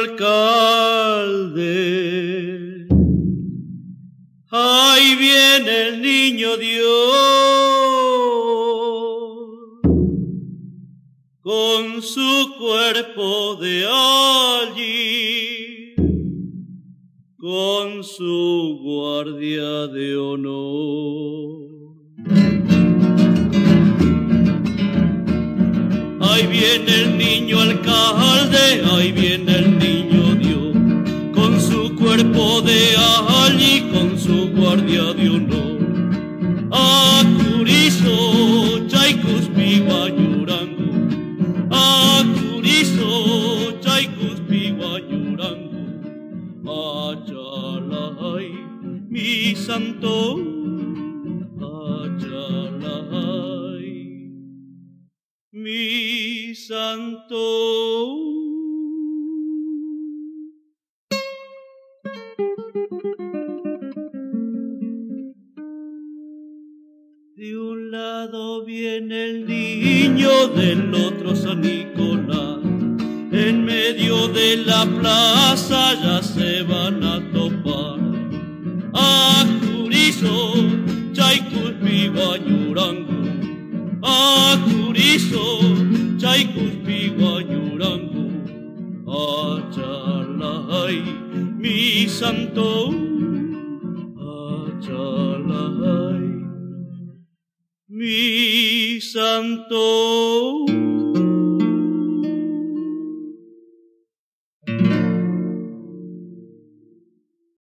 alcalde. Ahí viene el niño Dios con su cuerpo de allí, con su guardia de honor. Ahí viene el niño alcalde, ahí viene el niño Dios, con su cuerpo de allí, con su guardia de honor. Acurizo, Chaycuspi, Guayurango, Acurizo, Chaycuspi, Guayurango, Achalay, mi santo, Achalay, mi santo. De un lado viene el niño, del otro San Nicolás. En medio de la plaza ya se van a topar. Acurizo, Chaycuspi, Guayurango, Acurizo, Chaycuspi, Guayurango, Achalay, mi santo, Achalay, mi santo.